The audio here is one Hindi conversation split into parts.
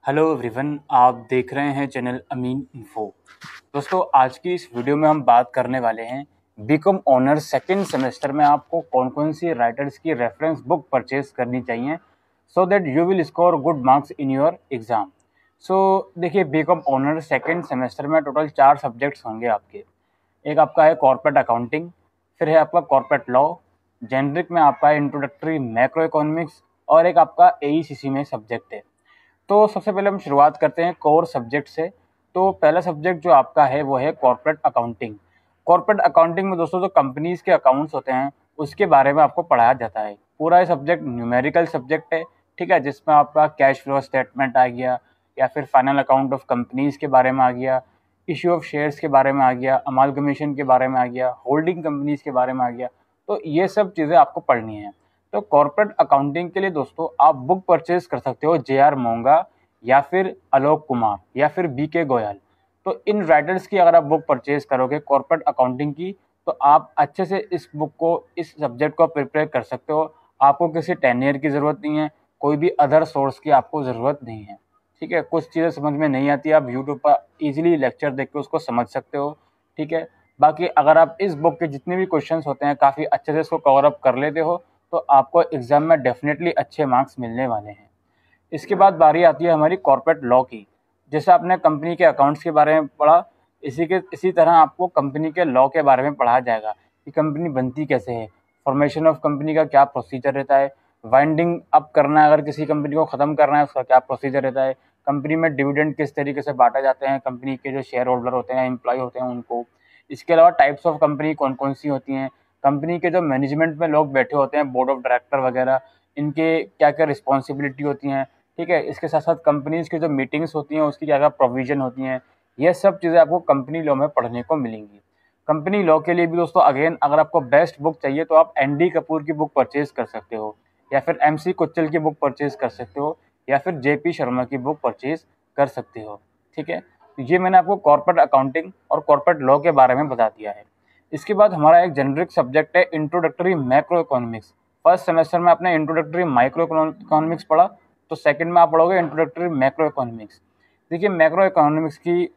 हेलो एवरीवन, आप देख रहे हैं चैनल अमीन इन्फो। दोस्तों, आज की इस वीडियो में हम बात करने वाले हैं बीकॉम ऑनर्स सेकेंड सेमेस्टर में आपको कौन कौन सी राइटर्स की रेफरेंस बुक परचेज करनी चाहिए so that you will score good marks in your exam. So देखिए, बीकॉम ऑनर्स सेकेंड सेमेस्टर में टोटल 4 सब्जेक्ट्स होंगे आपके। एक आपका है कॉर्पोरेट अकाउंटिंग, फिर है आपका कॉर्पोरेट लॉ, जेनरिक में आपका है इंट्रोडक्टरी मैक्रो इकोनॉमिक्स, और एक आपका एईसीसी में सब्जेक्ट है। तो सबसे पहले हम शुरुआत करते हैं कोर सब्जेक्ट से। तो पहला सब्जेक्ट जो आपका है वो है कॉर्पोरेट अकाउंटिंग। कॉर्पोरेट अकाउंटिंग में दोस्तों जो कंपनीज के अकाउंट्स होते हैं उसके बारे में आपको पढ़ाया जाता है। पूरा ये सब्जेक्ट न्यूमेरिकल सब्जेक्ट है, ठीक है, जिसमें आपका कैश फ्लो स्टेटमेंट आ गया, या फिर फाइनल अकाउंट ऑफ कंपनीज के बारे में आ गया, इश्यू ऑफ शेयर्स के बारे में आ गया, अमालगमेशन के बारे में आ गया, होल्डिंग कंपनीज के बारे में आ गया। तो ये सब चीज़ें आपको पढ़नी है। तो कॉर्पोरेट अकाउंटिंग के लिए दोस्तों आप बुक परचेज कर सकते हो जे आर मोंगा, या फिर आलोक कुमार, या फिर बी के गोयल। तो इन राइटर्स की अगर आप बुक परचेज करोगे कॉर्पोरेट अकाउंटिंग की, तो आप अच्छे से इस बुक को, इस सब्जेक्ट को प्रिपेयर कर सकते हो। आपको किसी टेनियर की ज़रूरत नहीं है, कोई भी अदर सोर्स की आपको ज़रूरत नहीं है, ठीक है। कुछ चीज़ें समझ में नहीं आती, आप यूट्यूब पर ईजिली लेक्चर देख के उसको समझ सकते हो, ठीक है। बाकी अगर आप इस बुक के जितने भी क्वेश्चंस होते हैं काफ़ी अच्छे से इसको कवर अप कर लेते हो, तो आपको एग्ज़ाम में डेफिनेटली अच्छे मार्क्स मिलने वाले हैं। इसके बाद बारी आती है हमारी कॉर्पोरेट लॉ की। जैसे आपने कंपनी के अकाउंट्स के बारे में पढ़ा, इसी तरह आपको कंपनी के लॉ के बारे में पढ़ाया जाएगा कि कंपनी बनती कैसे है, फॉर्मेशन ऑफ कंपनी का क्या प्रोसीजर रहता है, वाइंडिंग अप करना है, अगर किसी कंपनी को ख़त्म करना है उसका क्या प्रोसीजर रहता है, कंपनी में डिविडेंड किस तरीके से बांटे जाते हैं, कंपनी के जो शेयर होल्डर होते हैं, एम्प्लॉय होते हैं उनको। इसके अलावा टाइप्स ऑफ कंपनी कौन कौन सी होती हैं, कंपनी के जो मैनेजमेंट में लोग बैठे होते हैं, बोर्ड ऑफ डायरेक्टर वगैरह, इनके क्या क्या रिस्पॉन्सिबिलिटी होती हैं, ठीक है। इसके साथ साथ कंपनीज की जो मीटिंग्स होती हैं उसकी क्या क्या प्रोविजन होती हैं, ये सब चीज़ें आपको कंपनी लॉ में पढ़ने को मिलेंगी। कंपनी लॉ के लिए भी दोस्तों अगेन अगर आपको बेस्ट बुक चाहिए तो आप एनडी कपूर की बुक परचेज कर सकते हो, या फिर एमसी कुच्चल की बुक परचेज कर सकते हो, या फिर जेपी शर्मा की बुक परचेज कर सकते हो, ठीक है। तो ये मैंने आपको कॉर्पोरेट अकाउंटिंग और कॉर्पोरेट लॉ के बारे में बता दिया है। इसके बाद हमारा एक जेनरिक सब्जेक्ट है introductory macroeconomics. First semester में आपने इंट्रोडक्टरी माइक्रो इकोनॉमिक्स पढ़ा, तो सेकंड में आप पढ़ोगे इंट्रोडक्टरी मैक्रो इकोनॉमिक्स। देखिए, मैक्रो इकोनॉमिक्स की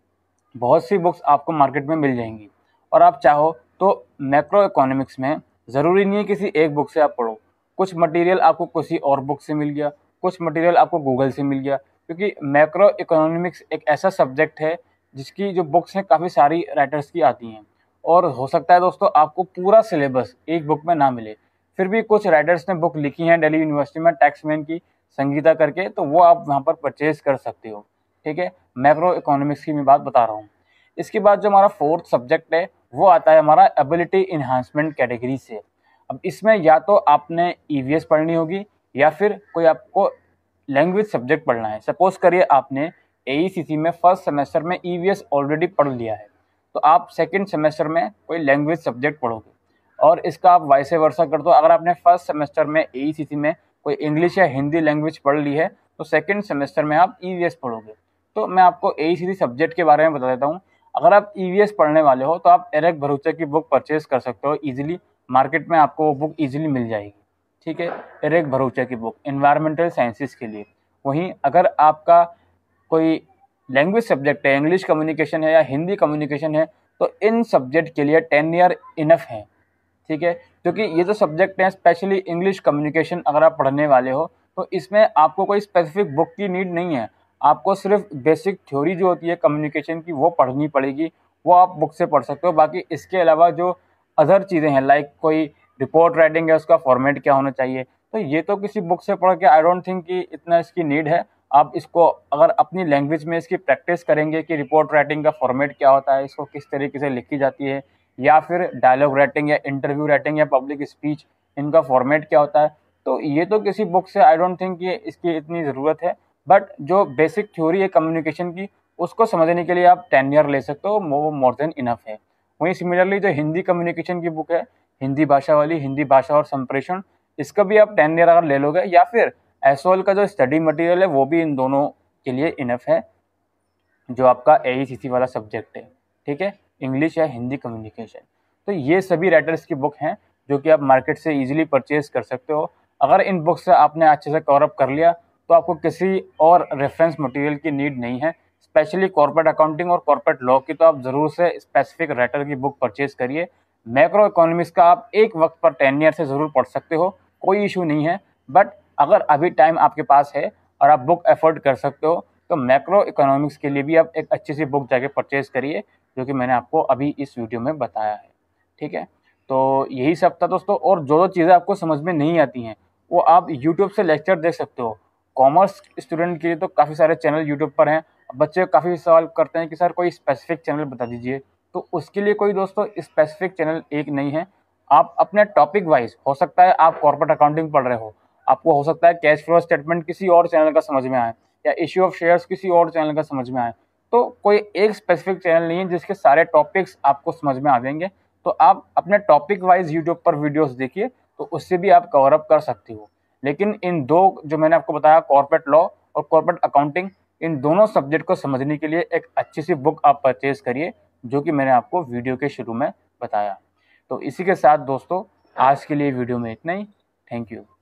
बहुत सी बुक्स आपको मार्केट में मिल जाएंगी, और आप चाहो तो मैक्रो इकोनॉमिक्स में ज़रूरी नहीं है किसी एक बुक से आप पढ़ो। कुछ मटेरियल आपको किसी और बुक से मिल गया, कुछ मटेरियल आपको गूगल से मिल गया, क्योंकि मैक्रो इकोनॉमिक्स एक ऐसा सब्जेक्ट है जिसकी जो बुक्स हैं काफ़ी सारी राइटर्स की आती हैं, और हो सकता है दोस्तों आपको पूरा सिलेबस एक बुक में ना मिले। फिर भी कुछ राइटर्स ने बुक लिखी हैं दिल्ली यूनिवर्सिटी में, टैक्समैन की, संगीता करके, तो वो आप वहाँ पर परचेज कर सकते हो, ठीक है। मैक्रो इकोनॉमिक्स की मैं बात बता रहा हूँ। इसके बाद जो हमारा फोर्थ सब्जेक्ट है वो आता है हमारा एबिलिटी इन्हांसमेंट कैटेगरी से। अब इसमें या तो आपने ईवीएस पढ़नी होगी, या फिर कोई आपको लैंग्वेज सब्जेक्ट पढ़ना है। सपोज करिए आपने एईसीसी में फर्स्ट सेमेस्टर में ईवीएस ऑलरेडी पढ़ लिया है, तो आप सेकंड सेमेस्टर में कोई लैंग्वेज सब्जेक्ट पढ़ोगे, और इसका आप वाइसे वर्सा कर दो। अगर आपने फर्स्ट सेमेस्टर में एईसीसी में कोई इंग्लिश या हिंदी लैंग्वेज पढ़ ली है, तो सेकंड सेमेस्टर में आप ईवीएस पढ़ोगे। तो मैं आपको एईसीसी सब्जेक्ट के बारे में बता देता हूँ। अगर आप ईवीएस पढ़ने वाले हो तो आप एरिक भरूचा की बुक परचेज कर सकते हो ईजिली, मार्केट में आपको वो बुक ईजिली मिल जाएगी, ठीक है। एरिक भरूचा की बुक एनवायरमेंटल साइंसेस के लिए। वहीं अगर आपका कोई लैंग्वेज सब्जेक्ट है, इंग्लिश कम्युनिकेशन है या हिंदी कम्युनिकेशन है, तो इन सब्जेक्ट के लिए 10 ईयर इनफ है, ठीक है। क्योंकि ये जो सब्जेक्ट हैं, स्पेशली इंग्लिश कम्युनिकेशन अगर आप पढ़ने वाले हो, तो इसमें आपको कोई स्पेसिफिक बुक की नीड नहीं है। आपको सिर्फ बेसिक थ्योरी जो होती है कम्युनिकेशन की वो पढ़नी पड़ेगी, वो आप बुक से पढ़ सकते हो। बाकी इसके अलावा जो अदर चीज़ें हैं, लाइक कोई रिपोर्ट राइटिंग है उसका फॉर्मेट क्या होना चाहिए, तो ये तो किसी बुक से पढ़ के आई डोंट थिंक कि इतना इसकी नीड है। आप इसको अगर अपनी लैंग्वेज में इसकी प्रैक्टिस करेंगे कि रिपोर्ट राइटिंग का फॉर्मेट क्या होता है, इसको किस तरीके से लिखी जाती है, या फिर डायलॉग राइटिंग या इंटरव्यू राइटिंग या पब्लिक स्पीच, इनका फॉर्मेट क्या होता है, तो ये तो किसी बुक से आई डोंट थिंक ये इसकी इतनी ज़रूरत है। बट जो बेसिक थ्योरी है कम्युनिकेशन की, उसको समझने के लिए आप 10 ईयर ले सकते हो, वो मोर देन इनफ है। वहीं सिमिलरली जो हिंदी कम्युनिकेशन की बुक है, हिंदी भाषा वाली, हिंदी भाषा और संप्रेषण, इसका भी आप 10 ईयर अगर ले लोगे, या फिर एसओएल का जो स्टडी मटेरियल है वो भी इन दोनों के लिए इनफ है, जो आपका एईसीसी वाला सब्जेक्ट है, ठीक है, इंग्लिश या हिंदी कम्युनिकेशन। तो ये सभी राइटर्स की बुक हैं जो कि आप मार्केट से इजीली परचेज कर सकते हो। अगर इन बुक से आपने अच्छे से कवर अप कर लिया, तो आपको किसी और रेफरेंस मटेरियल की नीड नहीं है। स्पेशली कॉर्पोरेट अकाउंटिंग और कॉर्पोरेट लॉ की तो आप ज़रूर से स्पेसिफिक राइटर की बुक परचेज करिए। मैक्रो इकोनॉमिक्स का आप एक वक्त पर 10 ईयर से ज़रूर पढ़ सकते हो, कोई इशू नहीं है। बट अगर अभी टाइम आपके पास है और आप बुक एफोर्ड कर सकते हो तो मैक्रो इकोनॉमिक्स के लिए भी आप एक अच्छी सी बुक जाके परचेज करिए, जो कि मैंने आपको अभी इस वीडियो में बताया है। ठीक है, तो यही सब था दोस्तों। और जो चीज़ें आपको समझ में नहीं आती हैं वो आप यूट्यूब से लेक्चर देख सकते हो। कॉमर्स स्टूडेंट के लिए तो काफ़ी सारे चैनल यूट्यूब पर हैं। बच्चे काफ़ी सवाल करते हैं कि सर कोई स्पेसिफिक चैनल बता दीजिए, तो उसके लिए कोई दोस्तों स्पेसिफिक चैनल एक नहीं है। आप अपने टॉपिक वाइज, हो सकता है आप कॉर्पोरेट अकाउंटिंग पढ़ रहे हो, आपको हो सकता है कैश फ्लो स्टेटमेंट किसी और चैनल का समझ में आए या इश्यू ऑफ शेयर्स किसी और चैनल का समझ में आए, तो कोई एक स्पेसिफिक चैनल नहीं है जिसके सारे टॉपिक्स आपको समझ में आ जाएंगे। तो आप अपने टॉपिक वाइज यूट्यूब पर वीडियोस देखिए, तो उससे भी आप कवर अप कर सकते हो। लेकिन इन दो जो मैंने आपको बताया, कॉर्पोरेट लॉ और कॉर्पोरेट अकाउंटिंग, इन दोनों सब्जेक्ट को समझने के लिए एक अच्छी सी बुक आप परचेज करिए, जो कि मैंने आपको वीडियो के शुरू में बताया। तो इसी के साथ दोस्तों आज के लिए वीडियो में इतना ही। Thank you.